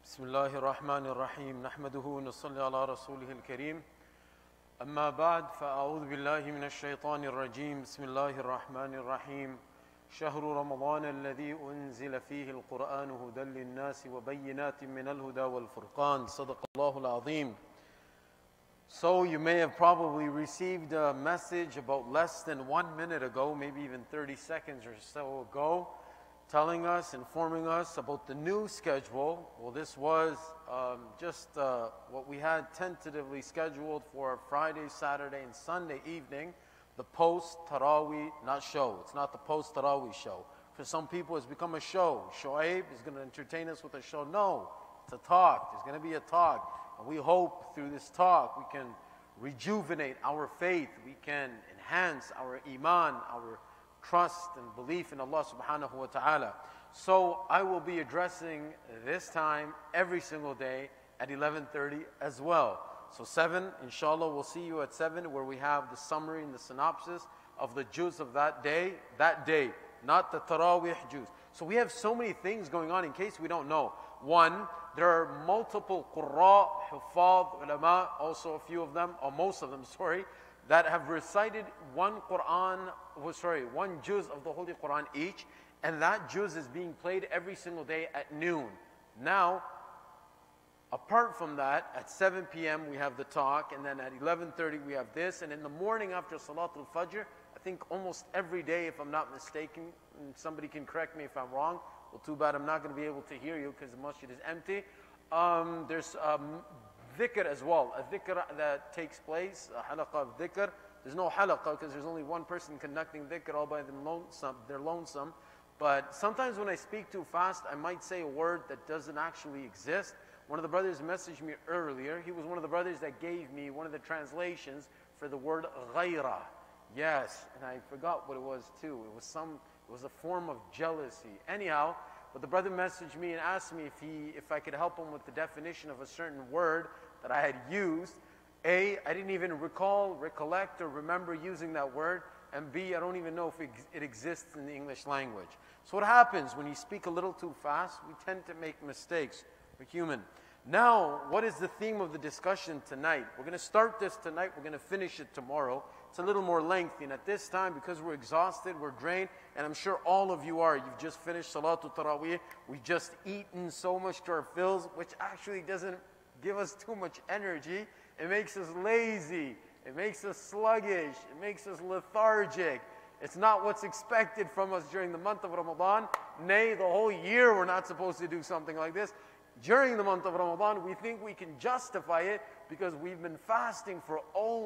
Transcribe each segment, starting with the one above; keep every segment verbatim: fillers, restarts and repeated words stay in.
بسم الله الرحمن الرحيم نحمده ونصلي على رسوله الكريم أما بعد فأعوذ بالله من الشيطان الرجيم بسم الله الرحمن الرحيم شهر رمضان الذي أنزل فيه القرآن هدى للناس وبينات من الهدى والفرقان صدق الله العظيم. So you may have probably received a message about less than one minute ago, maybe even thirty seconds or so ago, telling us, informing us about the new schedule. Well, this was um, just uh, what we had tentatively scheduled for Friday, Saturday, and Sunday evening, the Post-Taraweeh, not show. It's not the Post-Taraweeh show. For some people, it's become a show. Shoaib is going to entertain us with a show. No, it's a talk. There's going to be a talk. And we hope through this talk we can rejuvenate our faith. We can enhance our iman, our trust and belief in Allah subhanahu wa ta'ala. So I will be addressing this time every single day at eleven thirty as well. So seven, inshallah, we'll see you at seven where we have the summary and the synopsis of the juz of that day, that day, not the Taraweeh juz. So we have so many things going on in case we don't know. One, there are multiple qurra, hufad, ulama, also a few of them, or most of them, sorry, that have recited one Quran, well, sorry, one juz of the Holy Quran each, and that juz is being played every single day at noon. Now, apart from that, at seven p m we have the talk, and then at eleven thirty we have this, and in the morning after Salatul Fajr, I think almost every day, if I'm not mistaken, and somebody can correct me if I'm wrong, well, too bad I'm not going to be able to hear you because the masjid is empty. Um, there's um, dhikr as well, a dhikr that takes place, a halaqah of dhikr. There's no halaqah because there's only one person conducting dhikr all by them lonesome, they're lonesome. But sometimes when I speak too fast, I might say a word that doesn't actually exist. One of the brothers messaged me earlier. He was one of the brothers that gave me one of the translations for the word ghayra. Yes, and I forgot what it was too. It was some, it was a form of jealousy. Anyhow, but the brother messaged me and asked me if he, if I could help him with the definition of a certain word that I had used. A, I didn't even recall, recollect, or remember using that word. And B, I don't even know if it, it exists in the English language. So what happens when you speak a little too fast? We tend to make mistakes. We're human. Now, what is the theme of the discussion tonight? We're going to start this tonight. We're going to finish it tomorrow. It's a little more lengthy. And at this time, because we're exhausted, we're drained, and I'm sure all of you are. You've just finished Salatul Taraweeh. We've just eaten so much to our fills, which actually doesn't give us too much energy. It makes us lazy. It makes us sluggish. It makes us lethargic. It's not what's expected from us during the month of Ramadan. Nay, the whole year we're not supposed to do something like this. During the month of Ramadan, we think we can justify it because we've been fasting for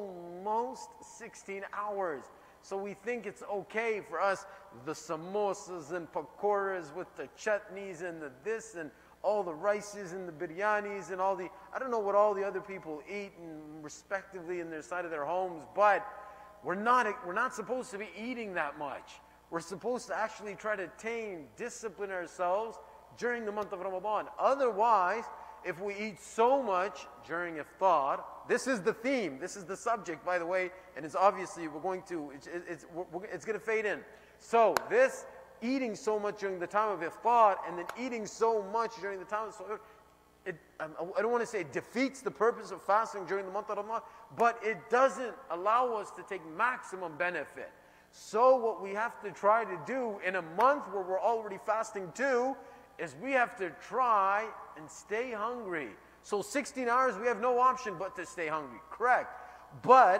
almost sixteen hours. So we think it's okay for us, the samosas and pakoras with the chutneys and the this and all the rices and the biryanis and all the, I don't know what all the other people eat and respectively in their side of their homes, but we're not, we're not supposed to be eating that much. We're supposed to actually try to tame, discipline ourselves during the month of Ramadan. Otherwise, if we eat so much during iftar, this is the theme, this is the subject, by the way, and it's obviously we're going to, it's, it's, we're, it's going to fade in. So this, eating so much during the time of iftar, and then eating so much during the time of suhoor, it, I don't want to say it defeats the purpose of fasting during the month of Ramadan, but it doesn't allow us to take maximum benefit. So what we have to try to do in a month where we're already fasting too, is we have to try and stay hungry. So sixteen hours, we have no option but to stay hungry, correct. But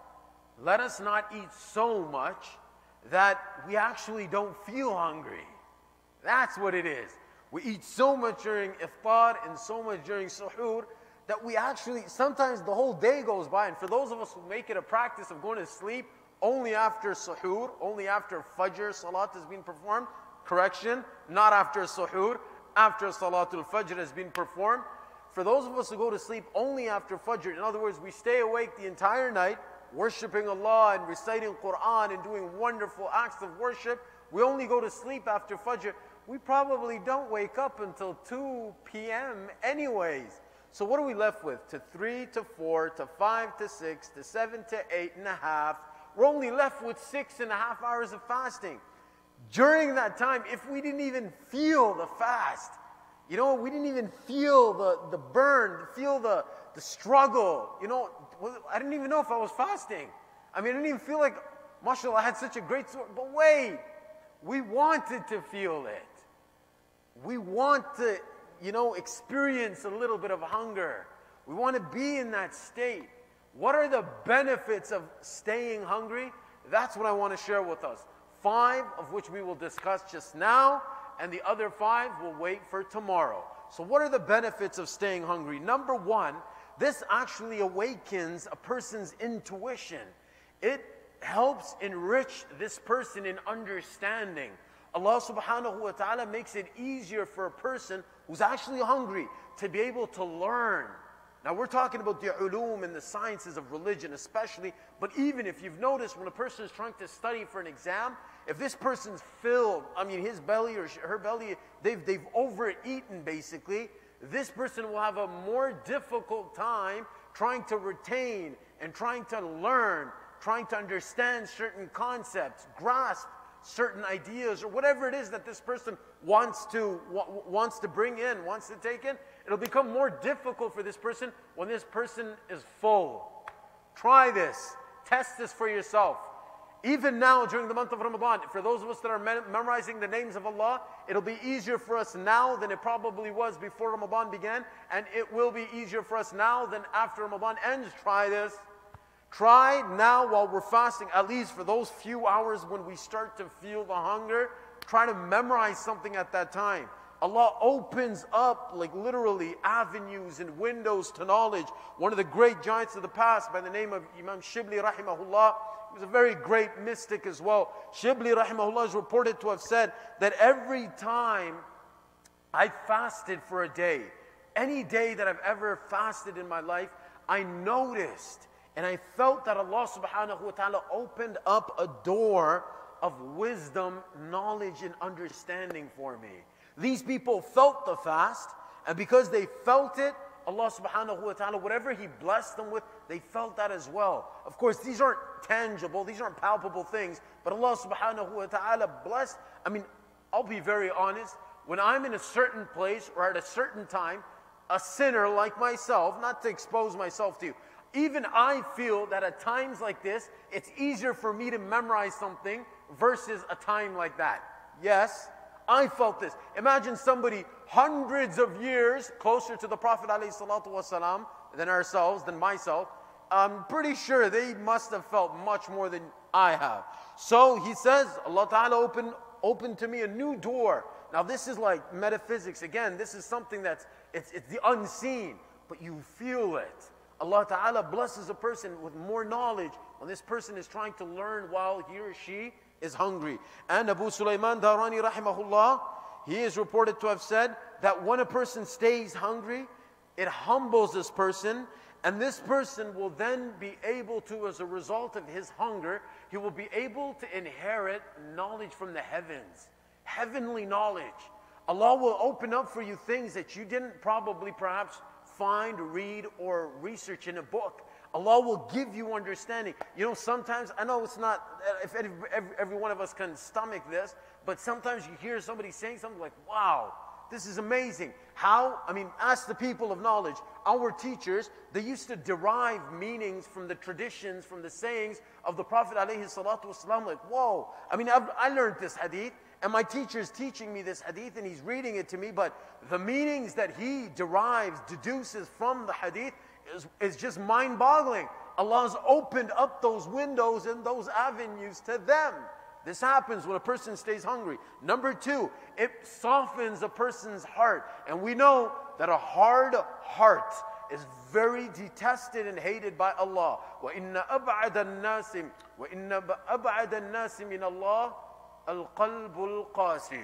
let us not eat so much that we actually don't feel hungry. That's what it is. We eat so much during iftar and so much during suhoor that we actually, sometimes the whole day goes by. And for those of us who make it a practice of going to sleep only after suhoor, only after fajr salat has been performed, correction, not after suhoor, after Salatul Fajr has been performed. For those of us who go to sleep only after Fajr, in other words, we stay awake the entire night, worshipping Allah and reciting Quran and doing wonderful acts of worship, we only go to sleep after Fajr, we probably don't wake up until two p m anyways. So what are we left with? To three, to four, to five, to six, to seven, to eight and a half. We're only left with six and a half hours of fasting. During that time, if we didn't even feel the fast, You know, we didn't even feel the, the burn, feel the, the struggle. You know, I didn't even know if I was fasting. I mean, I didn't even feel like, mashallah, I had such a great story. But wait, we wanted to feel it. We want to, you know, experience a little bit of hunger. We want to be in that state. What are the benefits of staying hungry? That's what I want to share with us. Five of which we will discuss just now, and the other five will wait for tomorrow. So what are the benefits of staying hungry? Number one, this actually awakens a person's intuition. It helps enrich this person in understanding. Allah subhanahu wa ta'ala makes it easier for a person who's actually hungry to be able to learn. Now we're talking about the ulum and the sciences of religion especially, but even if you've noticed when a person is trying to study for an exam, if this person's filled, I mean his belly or her belly, they've, they've overeaten basically, this person will have a more difficult time trying to retain and trying to learn, trying to understand certain concepts, grasp certain ideas, or whatever it is that this person wants to wants to bring in, wants to take in. It'll become more difficult for this person when this person is full. Try this. Test this for yourself. Even now during the month of Ramadan, for those of us that are memorizing the names of Allah, it'll be easier for us now than it probably was before Ramadan began, and it will be easier for us now than after Ramadan ends. Try this. Try now while we're fasting, at least for those few hours when we start to feel the hunger, try to memorize something at that time. Allah opens up, like literally, avenues and windows to knowledge. One of the great giants of the past by the name of Imam Shibli rahimahullah, he was a very great mystic as well. Shibli rahimahullah is reported to have said that every time I fasted for a day, any day that I've ever fasted in my life, I noticed and I felt that Allah subhanahu wa ta'ala opened up a door of wisdom, knowledge, and understanding for me. These people felt the fast, and because they felt it, Allah subhanahu wa ta'ala, whatever He blessed them with, they felt that as well. Of course, these aren't tangible, these aren't palpable things, but Allah subhanahu wa ta'ala blessed. I mean, I'll be very honest, when I'm in a certain place or at a certain time, a sinner like myself, not to expose myself to you, even I feel that at times like this, it's easier for me to memorize something versus a time like that. Yes, I felt this. Imagine somebody hundreds of years closer to the Prophet ﷺ than ourselves, than myself. I'm pretty sure they must have felt much more than I have. So he says, Allah Ta'ala opened, opened to me a new door. Now this is like metaphysics. Again, this is something that's, it's, it's the unseen, but you feel it. Allah Ta'ala blesses a person with more knowledge when this person is trying to learn while he or she is hungry. And Abu Sulaiman Darani rahimahullah, he is reported to have said that when a person stays hungry, it humbles this person, and this person will then be able to, as a result of his hunger, he will be able to inherit knowledge from the heavens, heavenly knowledge. Allah will open up for you things that you didn't probably perhaps find, read, or research in a book. Allah will give you understanding. You know, sometimes, I know it's not, if every, every, every one of us can stomach this, but sometimes you hear somebody saying something like, wow, this is amazing. How? I mean, ask the people of knowledge. Our teachers, they used to derive meanings from the traditions, from the sayings of the Prophet alayhi salatu wasalam, like, whoa, I mean, I've, I learned this hadith, and my teacher's teaching me this hadith, and he's reading it to me, but the meanings that he derives, deduces from the hadith, is, is just mind-boggling. Allah's opened up those windows and those avenues to them. This happens when a person stays hungry. Number two, it softens a person's heart. And we know that a hard heart is very detested and hated by Allah. وَإِنَّ أَبْعَدَ النَّاسِ وَإِنَّ أَبْعَدَ النَّاسِ مِنَ اللَّهِ الْقَلْبُ الْقَاسِي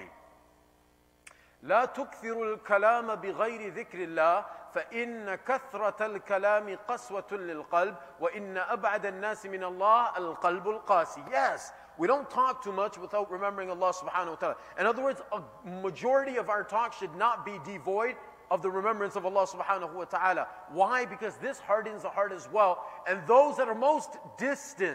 لا تكثر الكلام بغير ذكر الله فإن كثرة الكلام قسوة للقلب وإن أبعد الناس من الله القلب القاسي. Yes, we don't talk too much without remembering Allah subhanahu wa ta'ala. In other words, a majority of our talk should not be devoid of the remembrance of Allah subhanahu wa ta'ala. Why? Because this hardens the heart as well. And those that are most distant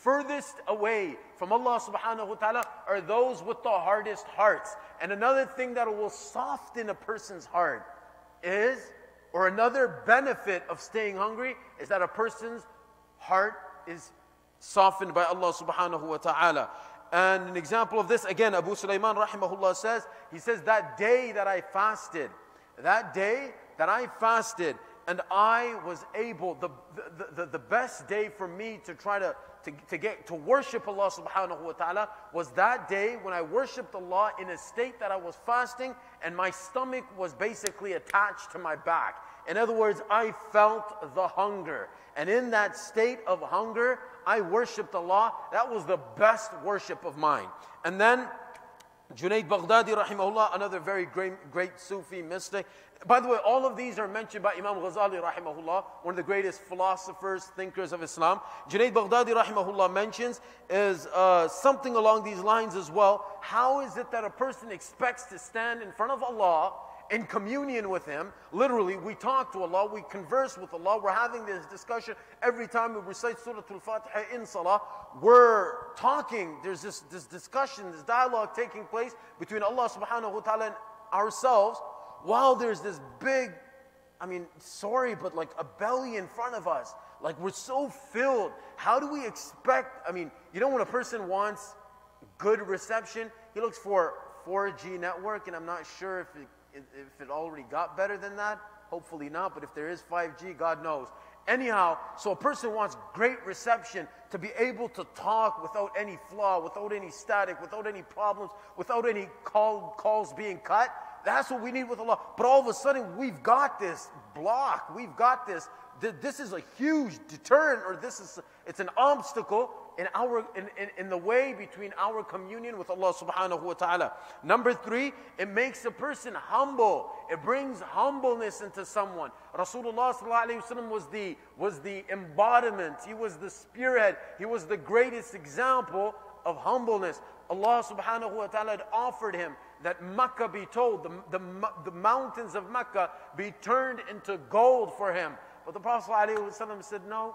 furthest away from Allah subhanahu wa ta'ala are those with the hardest hearts. And another thing that will soften a person's heart is, or another benefit of staying hungry, is that a person's heart is softened by Allah subhanahu wa ta'ala. And an example of this, again, Abu Sulaiman rahimahullah says, he says, that day that I fasted, that day that I fasted, and I was able, the, the, the, the best day for me to try to, to, to get, to worship Allah subhanahu wa ta'ala was that day when I worshipped Allah in a state that I was fasting and my stomach was basically attached to my back. In other words, I felt the hunger. And in that state of hunger, I worshipped Allah. That was the best worship of mine. And then Junaid Baghdadi rahimahullah, another very great, great Sufi mystic. By the way, all of these are mentioned by Imam Ghazali rahimahullah, one of the greatest philosophers, thinkers of Islam. Junaid Baghdadi rahimahullah mentions is uh, something along these lines as well. How is it that a person expects to stand in front of Allah in communion with Him? Literally, we talk to Allah, we converse with Allah, we're having this discussion every time we recite Surah Al-Fatiha in Salah. We're talking, there's this, this discussion, this dialogue taking place between Allah subhanahu wa ta'ala and ourselves, while there's this big, I mean, sorry, but like a belly in front of us. Like we're so filled. How do we expect, I mean, you know when a person wants good reception, he looks for four G network, and I'm not sure if it if it already got better than that. Hopefully not, but if there is five G, God knows. Anyhow, so a person wants great reception, to be able to talk without any flaw, without any static, without any problems, without any call, calls being cut. That's what we need with Allah. But all of a sudden, we've got this block. We've got this. This is a huge deterrent, or this is, it's an obstacle in our in, in, in the way between our communion with Allah subhanahu wa ta'ala. Number three, it makes a person humble. It brings humbleness into someone. Rasulullah sallallahu alayhi wa sallam was the, was the embodiment. He was the spearhead. He was the greatest example of humbleness. Allah subhanahu wa ta'ala had offered him that Makkah be told, the, the, the mountains of Makkah be turned into gold for him. But the Prophet ﷺ said, no,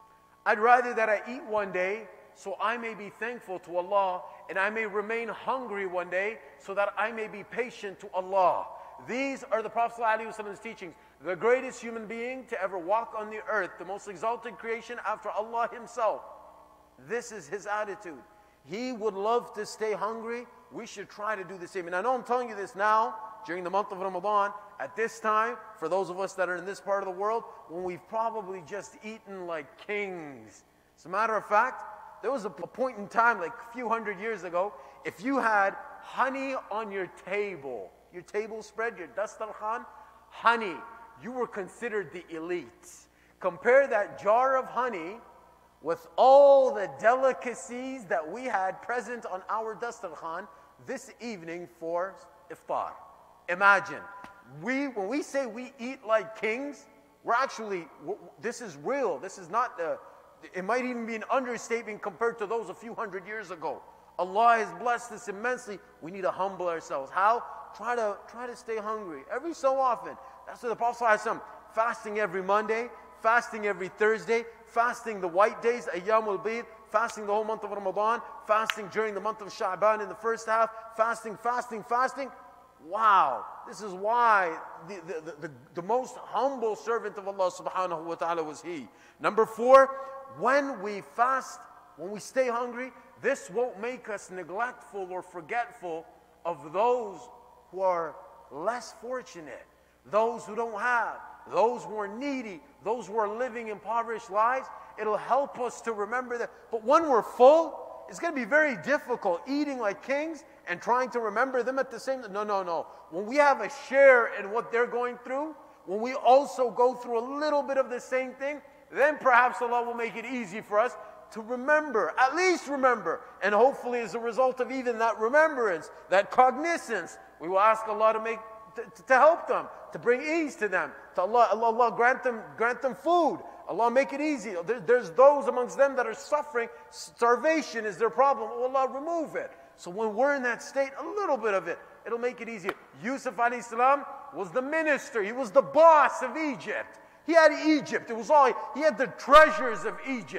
I'd rather that I eat one day so I may be thankful to Allah, and I may remain hungry one day so that I may be patient to Allah. These are the Prophet ﷺ's teachings. The greatest human being to ever walk on the earth, the most exalted creation after Allah Himself. This is his attitude. He would love to stay hungry. We should try to do the same. And I know I'm telling you this now, during the month of Ramadan, at this time, for those of us that are in this part of the world, when we've probably just eaten like kings. As a matter of fact, there was a point in time, like a few hundred years ago, if you had honey on your table, your table spread, your dastarkhan, honey, you were considered the elite. Compare that jar of honey with all the delicacies that we had present on our dastarkhan this evening for iftar. Imagine, we when we say we eat like kings, we're actually, this is real. This is not, uh, it might even be an understatement compared to those a few hundred years ago. Allah has blessed us immensely. We need to humble ourselves. How? Try to, try to stay hungry every so often. That's what the Prophet ﷺ, fasting every Monday, fasting every Thursday, fasting the white days, Ayyamul Bid, fasting the whole month of Ramadan, fasting during the month of Sha'ban in the first half, fasting, fasting, fasting. Wow, this is why the, the, the, the most humble servant of Allah subhanahu wa ta'ala was he. Number four, when we fast, when we stay hungry, this won't make us neglectful or forgetful of those who are less fortunate, those who don't have, those who are needy, those who are living impoverished lives. It'll help us to remember that. But when we're full, it's going to be very difficult eating like kings and trying to remember them at the same time. No, no, no. When we have a share in what they're going through, when we also go through a little bit of the same thing, then perhaps Allah will make it easy for us to remember, at least remember. And hopefully as a result of even that remembrance, that cognizance, we will ask Allah to make, to, to help them, to bring ease to them. To Allah, Allah, Allah grant them, grant them food. Allah make it easy. There, there's those amongst them that are suffering. Starvation is their problem. Allah remove it. So when we're in that state, a little bit of it, it'll make it easier. Yusuf alayhi salam was the minister. He was the boss of Egypt. He had Egypt. It was all, he had the treasures of Egypt.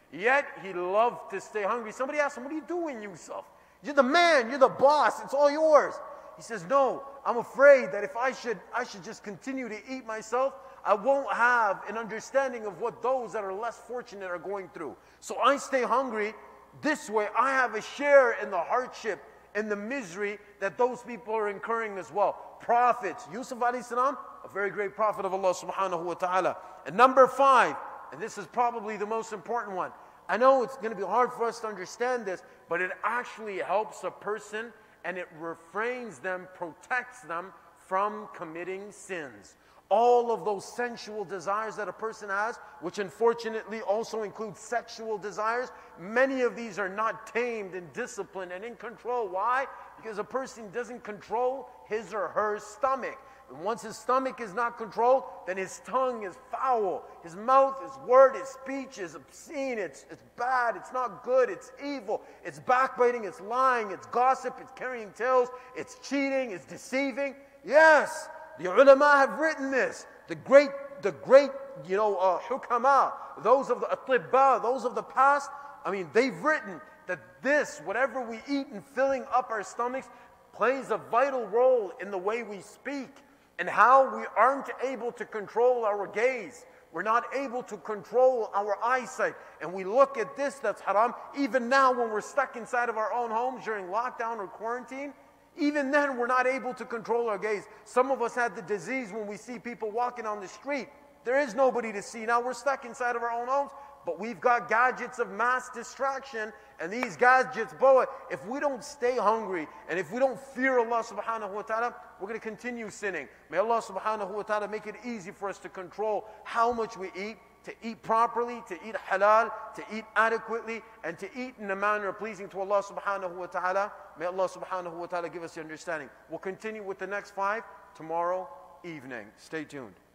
Yet he loved to stay hungry. Somebody asked him, what are you doing, Yusuf? You're the man, you're the boss, it's all yours. He says, no, I'm afraid that if I should, I should just continue to eat myself, I won't have an understanding of what those that are less fortunate are going through. So I stay hungry. This way, I have a share in the hardship and the misery that those people are incurring as well. Prophets, Yusuf alayhi salam, a very great prophet of Allah subhanahu wa ta'ala. And number five, and this is probably the most important one. I know it's going to be hard for us to understand this, but it actually helps a person and it refrains them, protects them from committing sins. All of those sensual desires that a person has, which unfortunately also include sexual desires, many of these are not tamed and disciplined and in control. Why? Because a person doesn't control his or her stomach. And once his stomach is not controlled, then his tongue is foul. His mouth, his word, his speech is obscene. It's, it's bad. It's not good. It's evil. It's backbiting. It's lying. It's gossip. It's carrying tales. It's cheating. It's deceiving. Yes, the ulama have written this. The great, the great, you know, uh, hukama, those of the atibba, those of the past, I mean, they've written that this, whatever we eat and filling up our stomachs, plays a vital role in the way we speak and how we aren't able to control our gaze. We're not able to control our eyesight. And we look at this, that's haram. Even now when we're stuck inside of our own homes during lockdown or quarantine, even then we're not able to control our gaze. Some of us had the disease when we see people walking on the street. There is nobody to see. Now we're stuck inside of our own homes, but we've got gadgets of mass distraction, and these gadgets, boy, if we don't stay hungry, and if we don't fear Allah subhanahu wa ta'ala, we're going to continue sinning. May Allah subhanahu wa ta'ala make it easy for us to control how much we eat, to eat properly, to eat halal, to eat adequately, and to eat in a manner pleasing to Allah subhanahu wa ta'ala. May Allah subhanahu wa ta'ala give us the understanding. We'll continue with the next five tomorrow evening. Stay tuned.